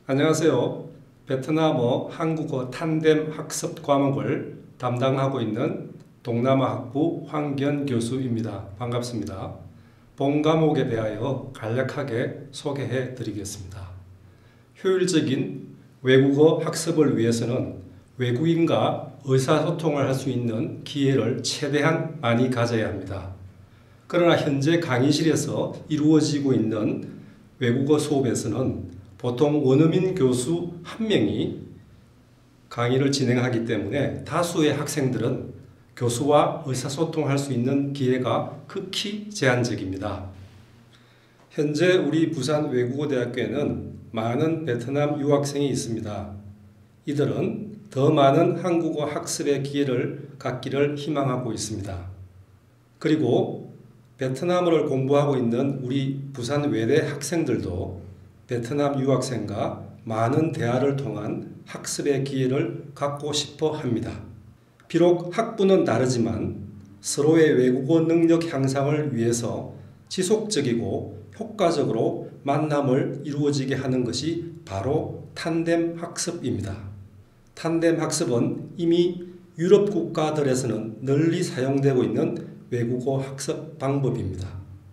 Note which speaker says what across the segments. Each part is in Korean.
Speaker 1: 안녕하세요. 베트남어 한국어 탄뎀 학습 과목을 담당하고 있는 동남아학부 황기현 교수입니다. 반갑습니다. 본 과목에 대하여 간략하게 소개해 드리겠습니다. 효율적인 외국어 학습을 위해서는 외국인과 의사소통을 할 수 있는 기회를 최대한 많이 가져야 합니다. 그러나 현재 강의실에서 이루어지고 있는 외국어 수업에서는 보통 원어민 교수 한 명이 강의를 진행하기 때문에 다수의 학생들은 교수와 의사소통할 수 있는 기회가 극히 제한적입니다. 현재 우리 부산 외국어대학교에는 많은 베트남 유학생이 있습니다. 이들은 더 많은 한국어 학습의 기회를 갖기를 희망하고 있습니다. 그리고 베트남어를 공부하고 있는 우리 부산 외대 학생들도 베트남 유학생과 많은 대화를 통한 학습의 기회를 갖고 싶어 합니다. 비록 학부는 다르지만 서로의 외국어 능력 향상을 위해서 지속적이고 효과적으로 만남을 이루어지게 하는 것이 바로 탄뎀 학습입니다. 탄뎀 학습은 이미 유럽 국가들에서는 널리 사용되고 있는 외국어 학습 방법입니다.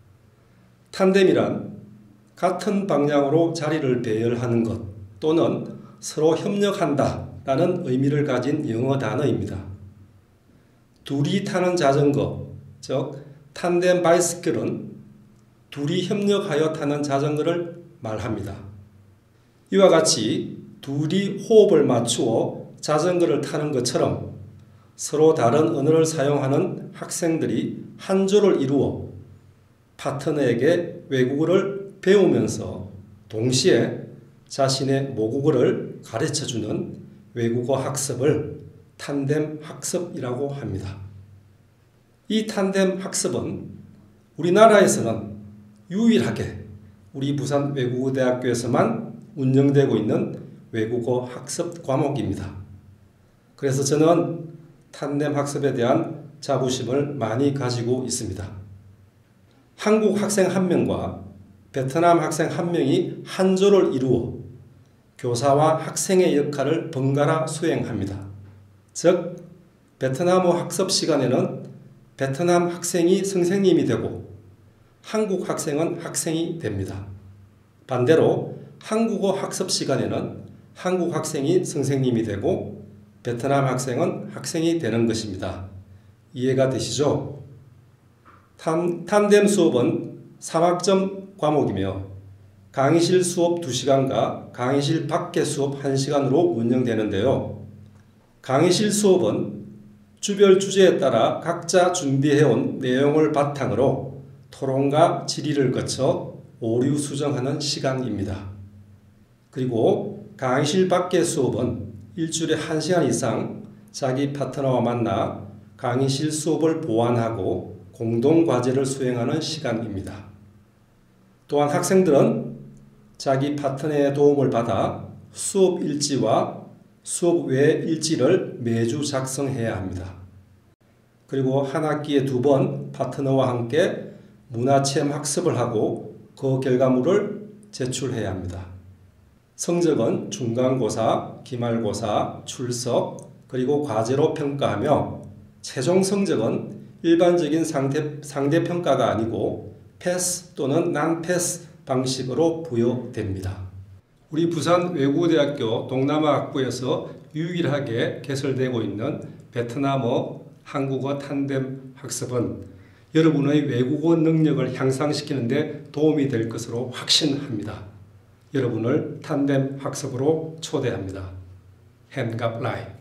Speaker 1: 탄뎀이란 같은 방향으로 자리를 배열하는 것 또는 서로 협력한다 라는 의미를 가진 영어 단어입니다. 둘이 타는 자전거, 즉 탄뎀 바이스클은 둘이 협력하여 타는 자전거를 말합니다. 이와 같이 둘이 호흡을 맞추어 자전거를 타는 것처럼 서로 다른 언어를 사용하는 학생들이 한 조를 이루어 파트너에게 외국어를 배우면서 동시에 자신의 모국어를 가르쳐주는 외국어 학습을 탄뎀 학습이라고 합니다. 이 탄뎀 학습은 우리나라에서는 유일하게 우리 부산 외국어대학교에서만 운영되고 있는 외국어 학습 과목입니다. 그래서 저는 탄뎀 학습에 대한 자부심을 많이 가지고 있습니다. 한국 학생 한 명과 베트남 학생 한 명이 한 조를 이루어 교사와 학생의 역할을 번갈아 수행합니다. 즉, 베트남어 학습 시간에는 베트남 학생이 선생님이 되고 한국 학생은 학생이 됩니다. 반대로 한국어 학습 시간에는 한국 학생이 선생님이 되고 베트남 학생은 학생이 되는 것입니다. 이해가 되시죠? 탄뎀 수업은 3학점 과목이며 강의실 수업 2시간과 강의실 밖의 수업 1시간으로 운영되는데요. 강의실 수업은 주별 주제에 따라 각자 준비해온 내용을 바탕으로 토론과 질의를 거쳐 오류 수정하는 시간입니다. 그리고 강의실 밖의 수업은 일주일에 1시간 이상 자기 파트너와 만나 강의실 수업을 보완하고 공동과제를 수행하는 시간입니다. 또한 학생들은 자기 파트너의 도움을 받아 수업 일지와 수업 외 일지를 매주 작성해야 합니다. 그리고 한 학기에 2번 파트너와 함께 문화체험 학습을 하고 그 결과물을 제출해야 합니다. 성적은 중간고사, 기말고사, 출석, 그리고 과제로 평가하며 최종 성적은 일반적인 상대평가가 아니고 패스 또는 난패스 방식으로 부여됩니다. 우리 부산 외국어대학교 동남아학부에서 유일하게 개설되고 있는 베트남어 한국어 탄뎀 학습은 여러분의 외국어 능력을 향상시키는 데 도움이 될 것으로 확신합니다. 여러분을 탄뎀 학습으로 초대합니다. 헨갑라이